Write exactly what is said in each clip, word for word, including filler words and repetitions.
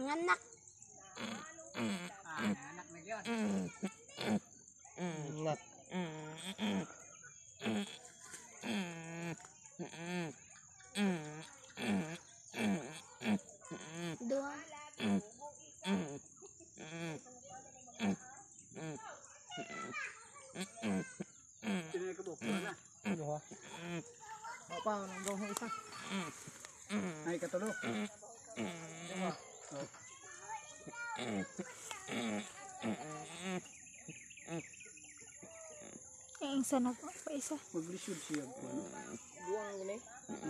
Nanganak. Ah, anak na yun. Anak. Dua. Pinay ka po, pula na. Dua. Apa, nang gawin isa. Ay, katulog. Dua. Yung isa na po. Pa isa. Maglisod siya po. Dua ang gani.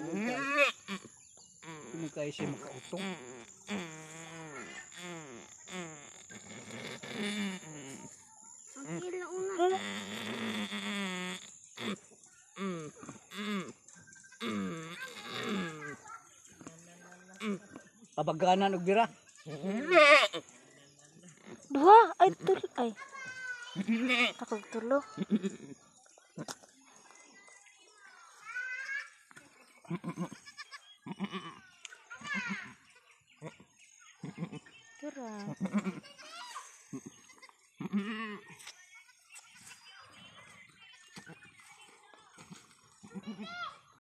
Ano kayo siya makautong? Ang ila una. Kabaganan og bira. Dua. Ay, tulo. Ay. Ako tulo. Tara.